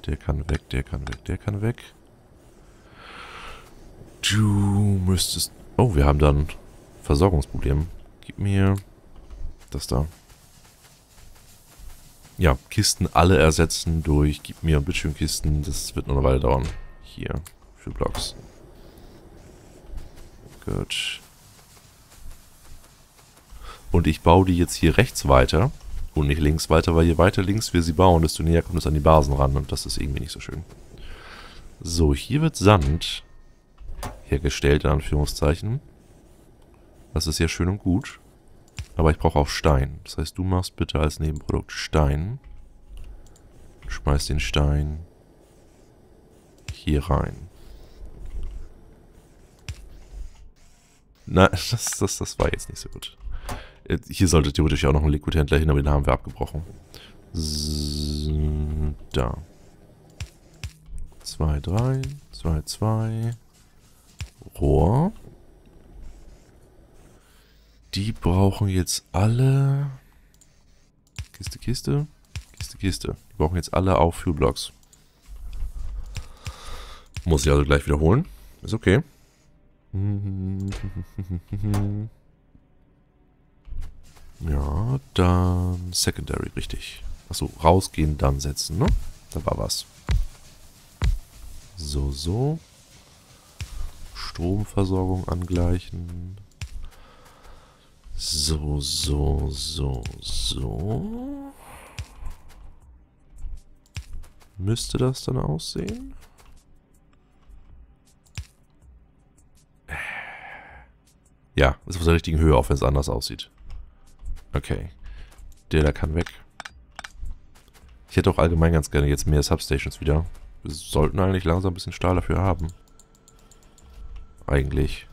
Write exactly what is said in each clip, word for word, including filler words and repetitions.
Der kann weg, der kann weg, der kann weg. Du müsstest... Oh, wir haben dann Versorgungsproblem. Gib mir das da. Ja, Kisten alle ersetzen durch... Gib mir Bildschirmkisten. Das wird noch eine Weile dauern. Hier, für Blocks. Gut. Und ich baue die jetzt hier rechts weiter und nicht links weiter, weil je weiter links wir sie bauen, desto näher kommt es an die Basen ran und das ist irgendwie nicht so schön. So, hier wird Sand hergestellt, in Anführungszeichen. Das ist ja schön und gut. Aber ich brauche auch Stein. Das heißt, du machst bitte als Nebenprodukt Stein. Schmeiß den Stein hier rein. Nein, das, das, das war jetzt nicht so gut. Hier sollte theoretisch auch noch ein Liquidhändler hin, aber den haben wir abgebrochen. So, da. zwei, drei, zwei, zwei. Rohr. Die brauchen jetzt alle... Kiste, Kiste. Kiste, Kiste. Die brauchen jetzt alle auch Fuelblocks. Muss ich also gleich wiederholen. Ist okay. Ja, dann Secondary, richtig. Achso, rausgehen, dann setzen, ne? Da war was. So, so. Stromversorgung angleichen. So, so, so, so. Müsste das dann aussehen? Ja, ist auf der richtigen Höhe, auch wenn es anders aussieht. Okay. Der da kann weg. Ich hätte auch allgemein ganz gerne jetzt mehr Substations wieder. Wir sollten eigentlich langsam ein bisschen Stahl dafür haben. Eigentlich.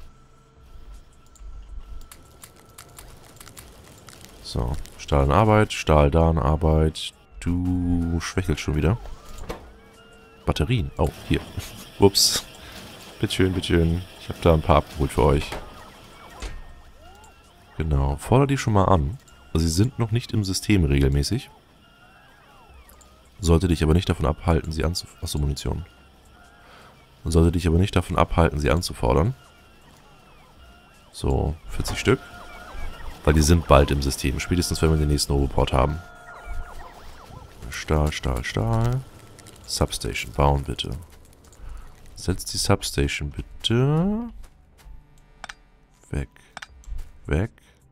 So. Stahl in Arbeit, Stahl da in Arbeit. Du schwächelst schon wieder. Batterien. Oh, hier. Ups. Bitteschön, bitteschön. Ich habe da ein paar abgeholt für euch. Genau. Fordere die schon mal an. Also sie sind noch nicht im System regelmäßig. Sollte dich aber nicht davon abhalten, sie anzufordern. Achso, Munition. Sollte dich aber nicht davon abhalten, sie anzufordern. So, vierzig Stück. Weil die sind bald im System. Spätestens, wenn wir den nächsten Roboport haben. Stahl, Stahl, Stahl. Substation bauen, bitte. Setzt die Substation bitte. Weg. Weg.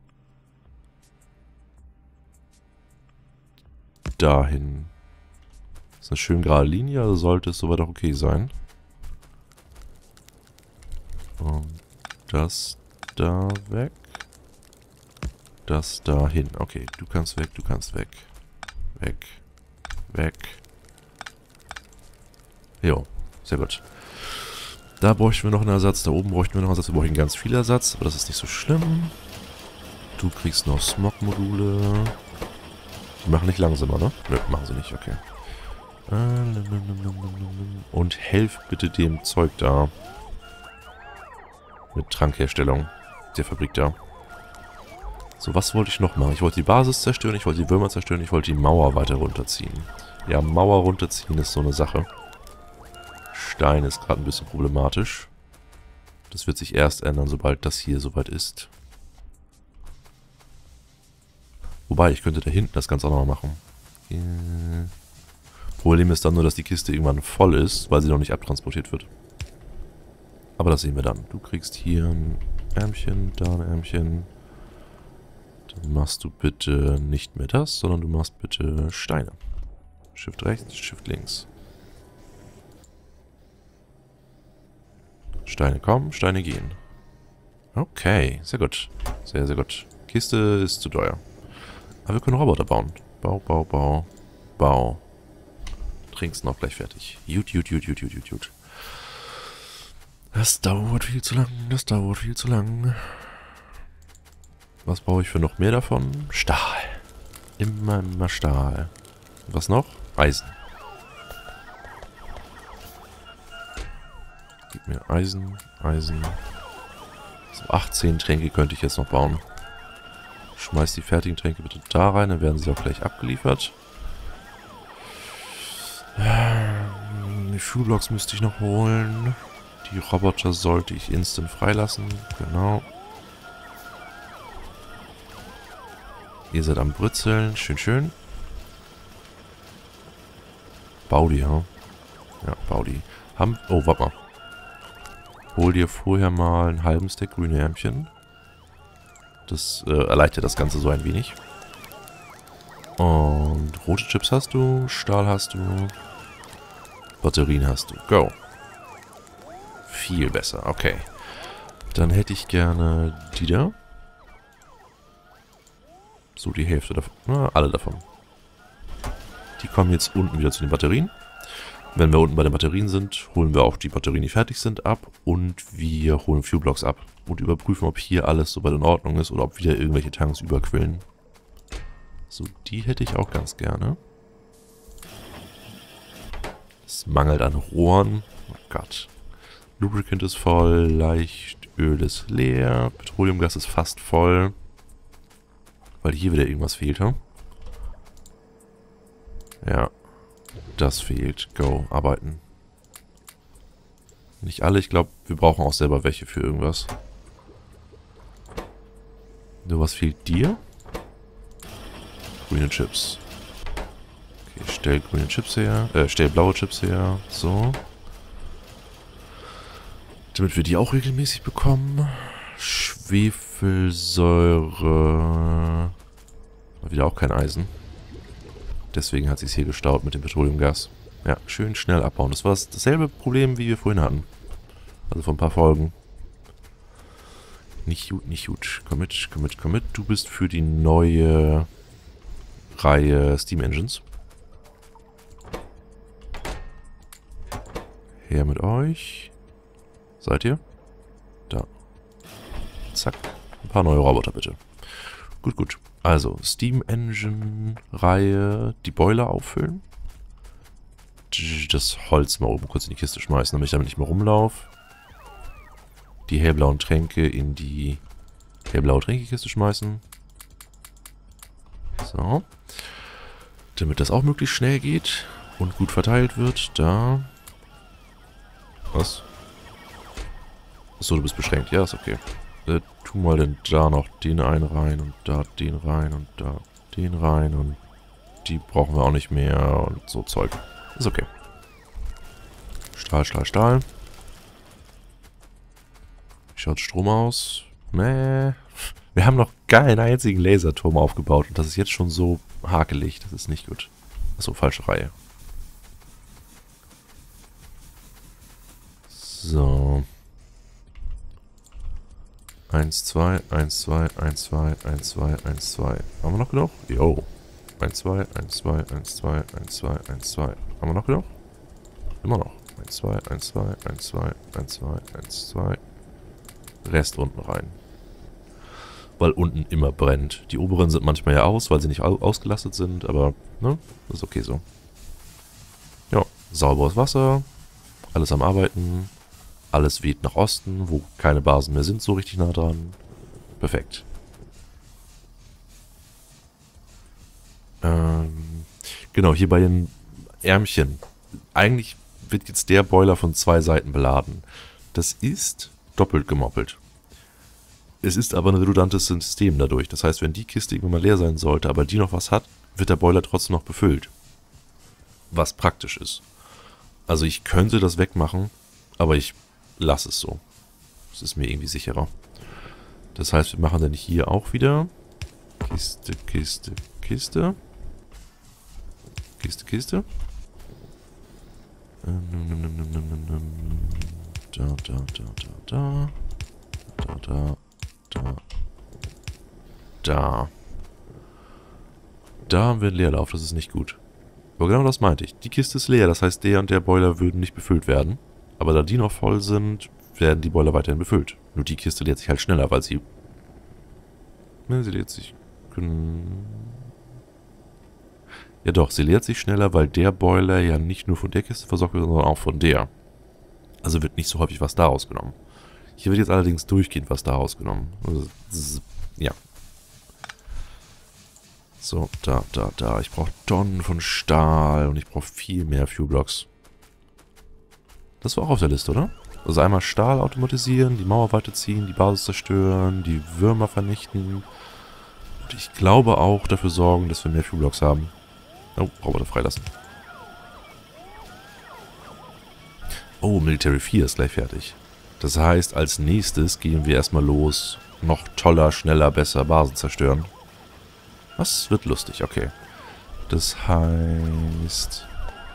Dahin. Das ist eine schön gerade Linie, also sollte es soweit auch okay sein. Und das da weg. Das da hin. Okay, du kannst weg, du kannst weg. Weg. Weg. Jo, sehr gut. Da bräuchten wir noch einen Ersatz, da oben bräuchten wir noch einen Ersatz. Wir bräuchten ganz viel Ersatz, aber das ist nicht so schlimm. Du kriegst noch Smog-Module. Die machen nicht langsamer, ne? Nö, machen sie nicht, okay. Und helf bitte dem Zeug da. Mit Trankherstellung. Der Fabrik da. So, was wollte ich noch machen? Ich wollte die Basis zerstören, ich wollte die Würmer zerstören, ich wollte die Mauer weiter runterziehen. Ja, Mauer runterziehen ist so eine Sache. Stein ist gerade ein bisschen problematisch. Das wird sich erst ändern, sobald das hier soweit ist. Wobei, ich könnte da hinten das Ganze auch noch machen. Äh, Problem ist dann nur, dass die Kiste irgendwann voll ist, weil sie noch nicht abtransportiert wird. Aber das sehen wir dann. Du kriegst hier ein Ärmchen, da ein Ärmchen. Dann machst du bitte nicht mehr das, sondern du machst bitte Steine. Shift rechts, Shift links. Steine kommen, Steine gehen. Okay, sehr gut. Sehr, sehr gut. Kiste ist zu teuer. Aber wir können Roboter bauen. Bau, Bau, Bau, Bau. Trinkst noch gleich fertig. Jut, jut, jut, jut, jut, jut, jut. Das dauert viel zu lang, das dauert viel zu lang. Was brauche ich für noch mehr davon? Stahl. Immer, immer Stahl. Was noch? Eisen. Gib mir Eisen, Eisen. So, achtzehn Tränke könnte ich jetzt noch bauen. Schmeiß die fertigen Tränke bitte da rein, dann werden sie auch gleich abgeliefert. Die Fuelblocks müsste ich noch holen. Die Roboter sollte ich instant freilassen. Genau. Ihr seid am Brutzeln. Schön, schön. Bau die, ja. Ja, bau die. Haben, oh, warte mal. Hol dir vorher mal einen halben Stack grüne Ärmchen. Das äh, erleichtert das Ganze so ein wenig. Und rote Chips hast du, Stahl hast du, Batterien hast du. Go. Viel besser, okay. Dann hätte ich gerne die da. So, die Hälfte davon. Na, alle davon. Die kommen jetzt unten wieder zu den Batterien. Wenn wir unten bei den Batterien sind, holen wir auch die Batterien, die fertig sind, ab. Und wir holen Fuelblocks ab. Und überprüfen, ob hier alles soweit in Ordnung ist oder ob wieder irgendwelche Tanks überquillen. So, die hätte ich auch ganz gerne. Es mangelt an Rohren. Oh Gott. Lubricant ist voll, Leichtöl ist leer, Petroleumgas ist fast voll. Weil hier wieder irgendwas fehlt, hm? Ja. Das fehlt. Go, arbeiten. Nicht alle, ich glaube, wir brauchen auch selber welche für irgendwas. Nur was fehlt dir? Grüne Chips. Okay, stell grüne Chips her. Äh, stell blaue Chips her. So. Damit wir die auch regelmäßig bekommen. Schwefelsäure. Mal wieder auch kein Eisen. Deswegen hat sie es hier gestaut mit dem Petroleumgas. Ja, schön schnell abbauen. Das war dasselbe Problem, wie wir vorhin hatten. Also vor ein paar Folgen. Nicht gut, nicht gut. Komm mit, komm mit, komm mit. Du bist für die neue Reihe Steam Engines. Her mit euch. Seid ihr? Da. Zack. Ein paar neue Roboter bitte. Gut, gut. Also, Steam Engine Reihe, die Boiler auffüllen. Das Holz mal oben kurz in die Kiste schmeißen, damit ich damit nicht mehr rumlaufe. Die hellblauen Tränke in die hellblaue Tränkekiste schmeißen. So. Damit das auch möglichst schnell geht und gut verteilt wird. Da. Was? Achso, du bist beschränkt. Ja, ist okay. Äh, tu mal denn da noch den einen rein und da den rein und da den rein und die brauchen wir auch nicht mehr und so Zeug. Ist okay. Stahl, Stahl, Stahl. Wie schaut Strom aus? Mäh. Wir haben noch keinen einzigen Laserturm aufgebaut und das ist jetzt schon so hakelig. Das ist nicht gut. Achso, falsche Reihe. So. eins, zwei, eins, zwei, eins, zwei, eins, zwei, eins, zwei. Haben wir noch genug? Jo. eins, zwei, eins, zwei, eins, zwei, eins, zwei, eins, zwei. Haben wir noch genug? Immer noch. eins, zwei, eins, zwei, eins, zwei, eins, zwei, eins, zwei. Rest unten rein. Weil unten immer brennt. Die oberen sind manchmal ja aus, weil sie nicht ausgelastet sind, aber, ne? Das ist okay so. Ja, sauberes Wasser. Alles am Arbeiten. Alles weht nach Osten, wo keine Basen mehr sind, so richtig nah dran. Perfekt. Ähm, genau, hier bei den Ärmchen. Eigentlich wird jetzt der Boiler von zwei Seiten beladen. Das ist doppelt gemoppelt. Es ist aber ein redundantes System dadurch. Das heißt, wenn die Kiste irgendwann mal leer sein sollte, aber die noch was hat, wird der Boiler trotzdem noch befüllt. Was praktisch ist. Also ich könnte das wegmachen, aber ich lasse es so. Das ist mir irgendwie sicherer. Das heißt, wir machen dann hier auch wieder Kiste, Kiste, Kiste. Kiste, Kiste. Da, da, da, da, da. Da, da, da. Da. Da haben wir einen Leerlauf, das ist nicht gut. Aber genau das meinte ich. Die Kiste ist leer, das heißt, der und der Boiler würden nicht befüllt werden. Aber da die noch voll sind, werden die Boiler weiterhin befüllt. Nur die Kiste leert sich halt schneller, weil sie... Ne, sie leert sich... Ja doch, sie leert sich schneller, weil der Boiler ja nicht nur von der Kiste versorgt wird, sondern auch von der. Also wird nicht so häufig was da rausgenommen. Hier wird jetzt allerdings durchgehend was da rausgenommen. Also, ja. So, da, da, da. Ich brauche Tonnen von Stahl und ich brauche viel mehr Fuelblocks. Das war auch auf der Liste, oder? Also einmal Stahl automatisieren, die Mauer weiterziehen, die Basis zerstören, die Würmer vernichten. Und ich glaube auch dafür sorgen, dass wir mehr Fuelblocks haben. Oh, Roboter freilassen. Oh, Military vier ist gleich fertig. Das heißt, als nächstes gehen wir erstmal los. Noch toller, schneller, besser Basen zerstören. Das wird lustig, okay. Das heißt...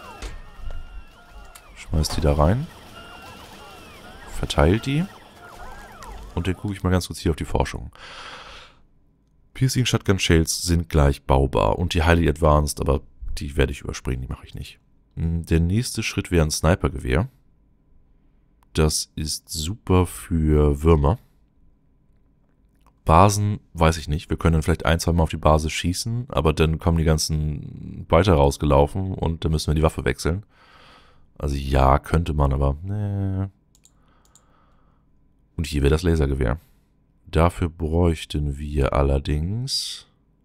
Schmeißt die da rein. Verteilt die. Und dann gucke ich mal ganz kurz hier auf die Forschung. Piercing Shotgun Shells sind gleich baubar. Und die Highly Advanced, aber die werde ich überspringen, die mache ich nicht. Der nächste Schritt wäre ein Snipergewehr. Das ist super für Würmer. Basen, weiß ich nicht. Wir können dann vielleicht ein, zwei Mal auf die Basis schießen, aber dann kommen die ganzen weiter rausgelaufen und dann müssen wir die Waffe wechseln. Also ja, könnte man, aber nee. Und hier wäre das Lasergewehr. Dafür bräuchten wir allerdings...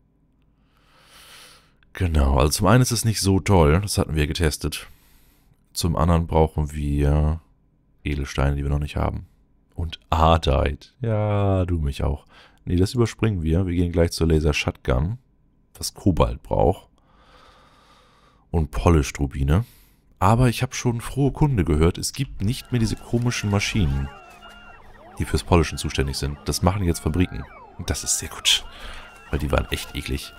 Genau, also zum einen ist es nicht so toll, das hatten wir getestet. Zum anderen brauchen wir Edelsteine, die wir noch nicht haben. Und Ardite. Ja, du mich auch. Nee, das überspringen wir. Wir gehen gleich zur Laser Shotgun, was Kobalt braucht. Und Polished Rubine. Aber ich habe schon frohe Kunde gehört, es gibt nicht mehr diese komischen Maschinen, die fürs Polischen zuständig sind. Das machen jetzt Fabriken. Und das ist sehr gut. Weil die waren echt eklig.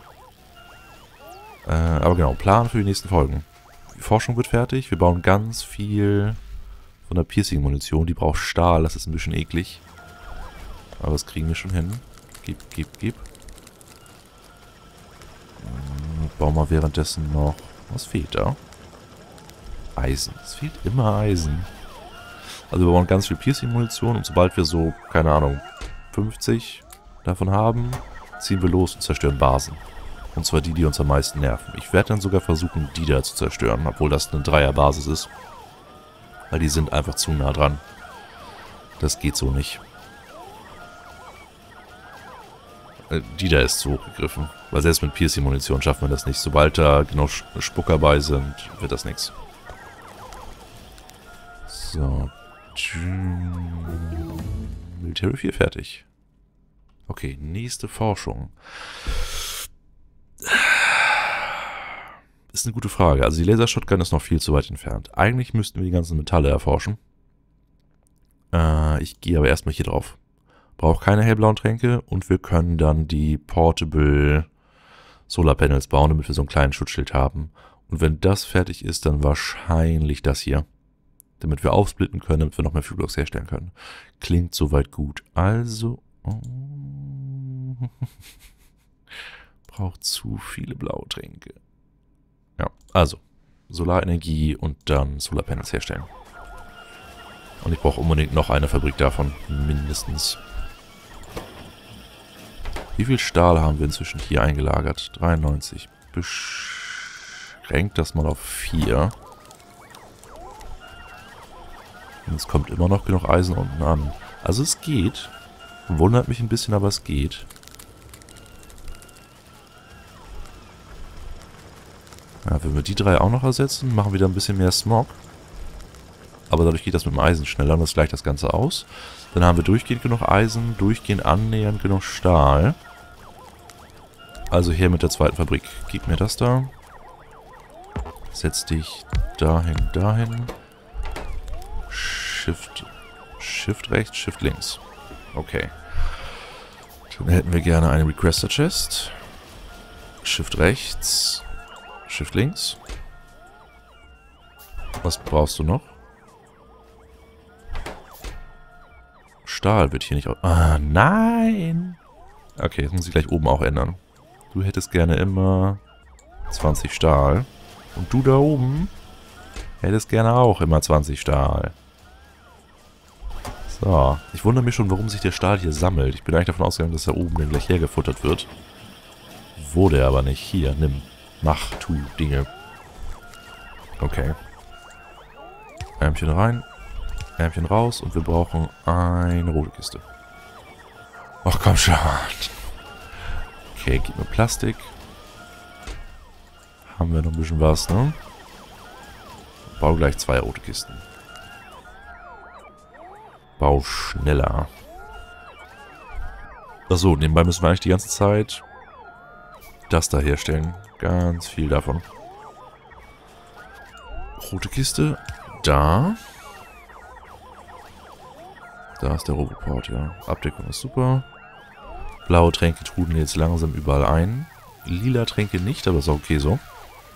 Äh, aber genau, Plan für die nächsten Folgen. Die Forschung wird fertig. Wir bauen ganz viel von der Piercing-Munition. Die braucht Stahl, das ist ein bisschen eklig. Aber das kriegen wir schon hin. Gib, gib, gib. Hm, bauen wir währenddessen noch... Was fehlt da? Eisen. Es fehlt immer Eisen. Also wir bauen ganz viel Piercing-Munition und sobald wir so, keine Ahnung, fünfzig davon haben, ziehen wir los und zerstören Basen. Und zwar die, die uns am meisten nerven. Ich werde dann sogar versuchen, die da zu zerstören, obwohl das eine Dreierbasis ist. Weil die sind einfach zu nah dran. Das geht so nicht. Die da ist zu hoch gegriffen. Weil selbst mit Piercing-Munition schaffen wir das nicht. Sobald da genug Spucker bei sind, wird das nichts. So. Military vier fertig. Okay, nächste Forschung. Ist eine gute Frage. Also die Laser-Shotgun ist noch viel zu weit entfernt. Eigentlich müssten wir die ganzen Metalle erforschen. Äh, ich gehe aber erstmal hier drauf. Brauche keine hellblauen Tränke und wir können dann die Portable Solar Panels bauen, damit wir so einen kleinen Schutzschild haben. Und wenn das fertig ist, dann wahrscheinlich das hier. Damit wir aufsplitten können, damit wir noch mehr Fuelblocks herstellen können. Klingt soweit gut. Also... Oh, braucht zu viele blaue Tränke. Ja, also. Solarenergie und dann Solarpanels herstellen. Und ich brauche unbedingt noch eine Fabrik davon. Mindestens. Wie viel Stahl haben wir inzwischen hier eingelagert? dreiundneunzig. Beschränkt das mal auf vier. Und es kommt immer noch genug Eisen unten an. Also es geht. Wundert mich ein bisschen, aber es geht. Ja, wenn wir die drei auch noch ersetzen, machen wir da ein bisschen mehr Smog. Aber dadurch geht das mit dem Eisen schneller und das gleicht das Ganze aus. Dann haben wir durchgehend genug Eisen, durchgehend annähernd genug Stahl. Also her mit der zweiten Fabrik. Gib mir das da. Setz dich dahin, dahin. Shift, Shift rechts, Shift links. Okay. Dann hätten wir gerne eine Requester Chest. Shift rechts, Shift links. Was brauchst du noch? Stahl wird hier nicht... Ah, nein! Okay, das muss ich gleich oben auch ändern. Du hättest gerne immer zwanzig Stahl. Und du da oben hättest gerne auch immer zwanzig Stahl. So, ich wundere mich schon, warum sich der Stahl hier sammelt. Ich bin eigentlich davon ausgegangen, dass er oben dann gleich hergefuttert wird. Wurde er aber nicht. Hier, nimm. Mach, tu Dinge. Okay. Ärmchen rein. Ärmchen raus. Und wir brauchen eine rote Kiste. Ach komm schon. Okay, gib mir Plastik. Haben wir noch ein bisschen was, ne? Bau gleich zwei rote Kisten. Bau schneller. Achso, nebenbei müssen wir eigentlich die ganze Zeit das da herstellen. Ganz viel davon. Rote Kiste. Da. Da ist der Roboport, ja. Abdeckung ist super. Blaue Tränke trudeln jetzt langsam überall ein. Lila Tränke nicht, aber ist auch okay so.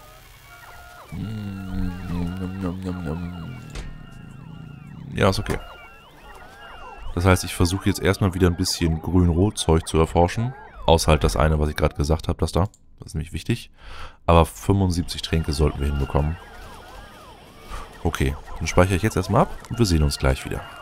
Ja, ist okay. Das heißt, ich versuche jetzt erstmal wieder ein bisschen Grün-Rot-Zeug zu erforschen. Außer halt das eine, was ich gerade gesagt habe, das da. Das ist nämlich wichtig. Aber fünfundsiebzig Tränke sollten wir hinbekommen. Okay, dann speichere ich jetzt erstmal ab und wir sehen uns gleich wieder.